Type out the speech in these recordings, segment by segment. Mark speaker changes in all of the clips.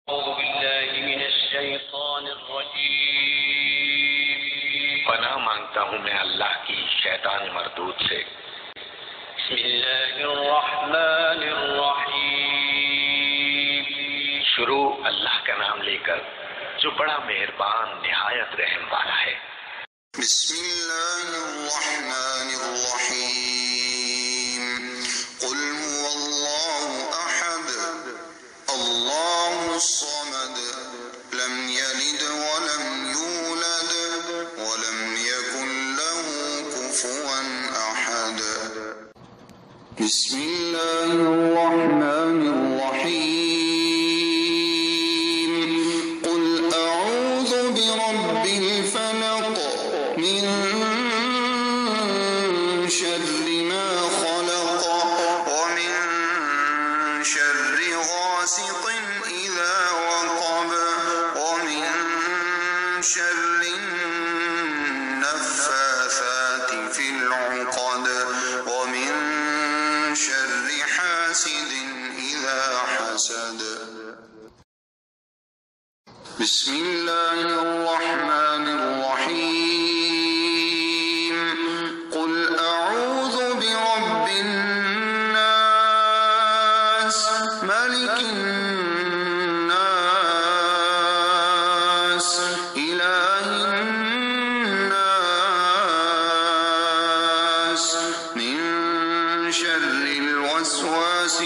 Speaker 1: أعوذ بالله من الشيطان الرجيم
Speaker 2: پناہ مانگتا ہوں میں اللہ کی شیطان مردود سے۔
Speaker 1: بسم الله الرحمن الرحيم
Speaker 2: شروع اللہ کا نام لے کر جو بڑا مہربان نہایت رحم والا ہے۔
Speaker 3: بسم اللہ الرحمن الرحیم قل هو اللہ احد اللہ الصمد لم یلد ولم یولد ولم یکن له کفوا احد۔ بسم اللہ الرحمن الرحیم قل اعوذ برب الفلق من شر ما خلق ومن شر غاسق إذا وقب ومن شر النفاثات في العقد ومن شر حاسد إذا حسد۔ بسم اللہ الرحمن الرحیم قل اعوذ برب الناس ملک الناس الہ الناس من شر الوسواس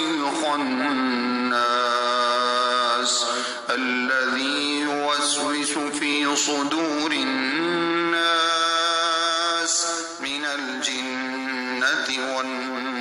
Speaker 3: الخناس الذي يوسوس في صدور الناس من الجنة والناس۔